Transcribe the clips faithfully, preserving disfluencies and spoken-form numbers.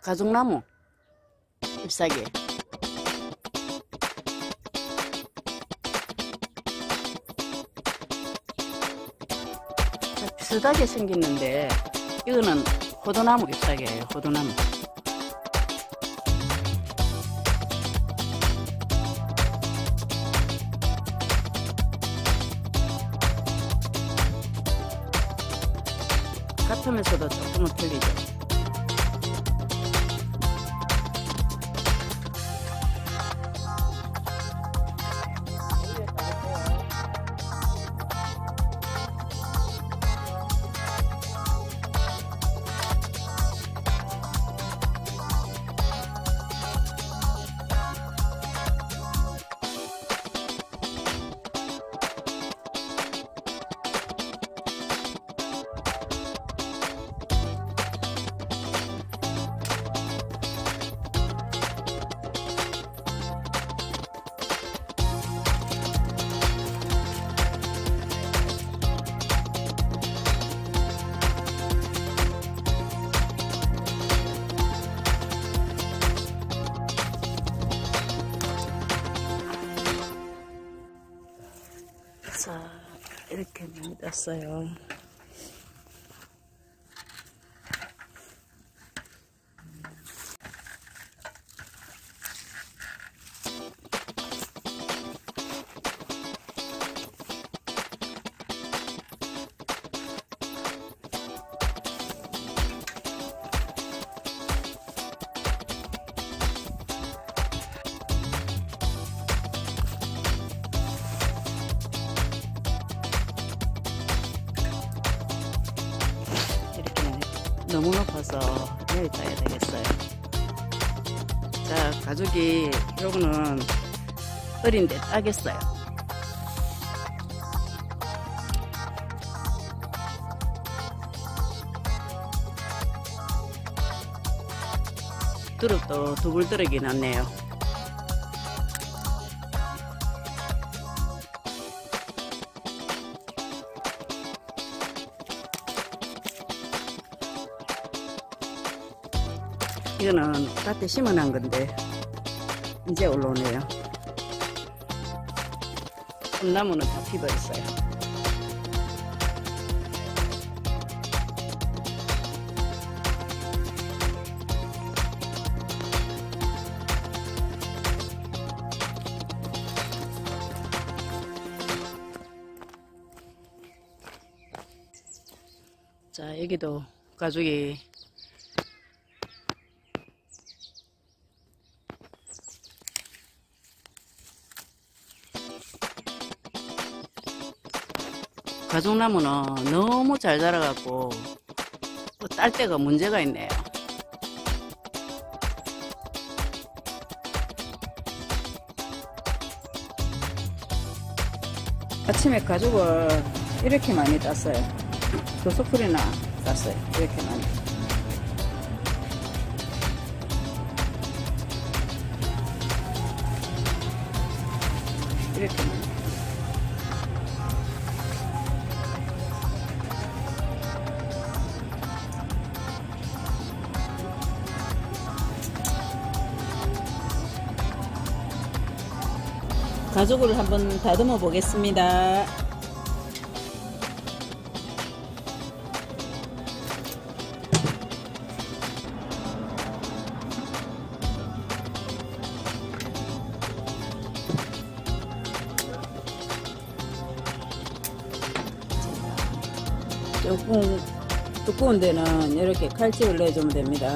가죽나무 잎사귀. 비슷하게 생겼는데 이거는 호두나무 잎사귀예요. 호두나무. 같으면서도 조금은 틀리죠. 자, 이렇게 많이 땄어요. 너무 높아서 여기 따야 되겠어요. 자, 가죽이 요거는 어린데 따겠어요. 두릅도 두불두르기 났네요. 이거는 밭에 심어놓은 건데 이제 올라오네요. 꽃나무는 다 피버렸어요. 자, 여기도 가죽이 가죽나무는 너무 잘 자라갖고 딸 때가 문제가 있네요. 아침에 가죽을 이렇게 많이 땄어요. 두 스푼이나 땄어요. 이렇게 많이. 이렇게 많이. 가죽을 한번 다듬어 보겠습니다. 조금 두꺼운 데는 이렇게 칼집을 내주면 됩니다.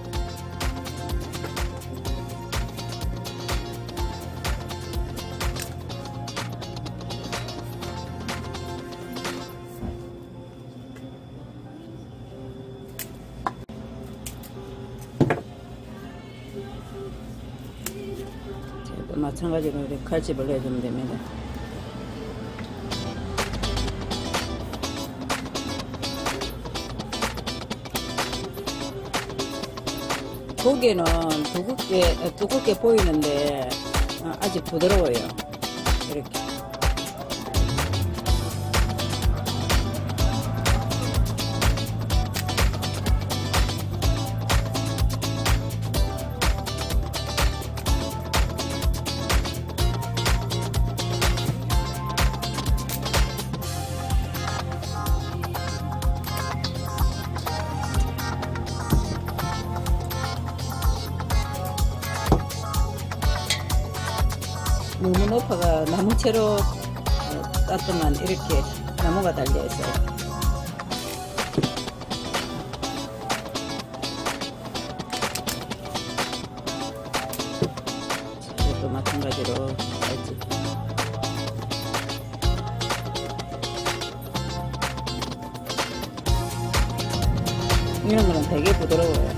마찬가지로 이렇게 칼집을 내주면 됩니다. 보기에는 두껍게, 두껍게 보이는데 아직 부드러워요. 이렇게. 너무 높아가 나무채로 어, 땄더만 이렇게 나무가 달려있어요. 이것도 마찬가지로 알지. 이런 거는 되게 부드러워요.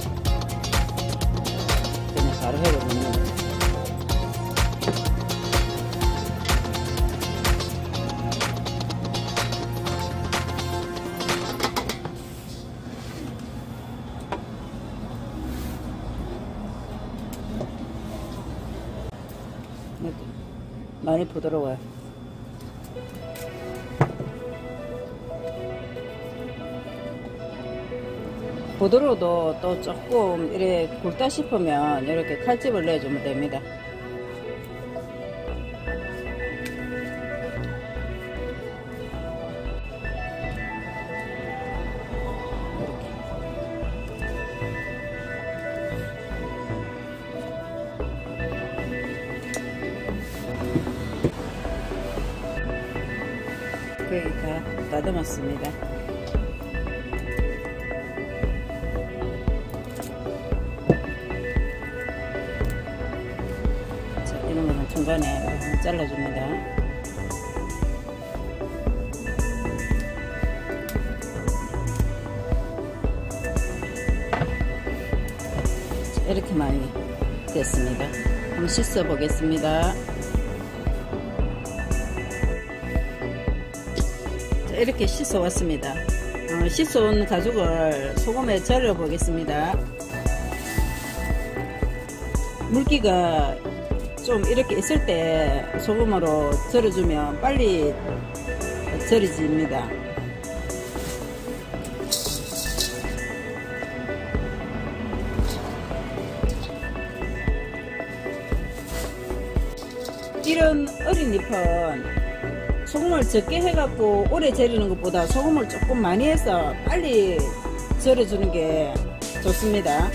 그냥 바로 해버리는 거예요. 많이 부드러워요. 부드러워도 또 조금 이렇게 굵다 싶으면 이렇게 칼집을 내주면 됩니다. 거의 다 다듬었습니다. 자, 이런 거는 중간에 잘라줍니다. 자, 이렇게 많이 됐습니다. 한번 씻어 보겠습니다. 이렇게 씻어 왔습니다. 어, 씻어 온 가죽을 소금에 절여 보겠습니다. 물기가 좀 이렇게 있을 때 소금으로 절여주면 빨리 절여집니다. 이런 어린 잎은 소금을 적게 해갖고 오래 절이는 것보다 소금을 조금 많이 해서 빨리 절여주는 게 좋습니다.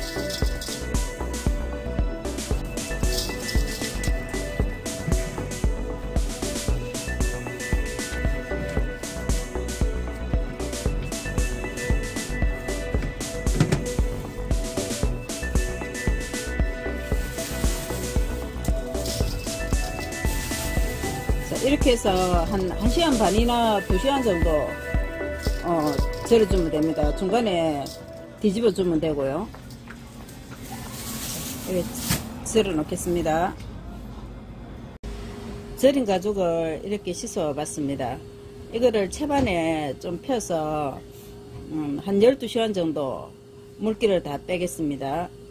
이렇게 해서 한 1시간 반이나 두 시간 정도 어, 절여주면 됩니다. 중간에 뒤집어 주면 되고요. 이렇게 절여 놓겠습니다. 절인 가죽을 이렇게 씻어 봤습니다. 이거를 채반에 좀 펴서 음, 한 열두 시간 정도 물기를 다 빼겠습니다.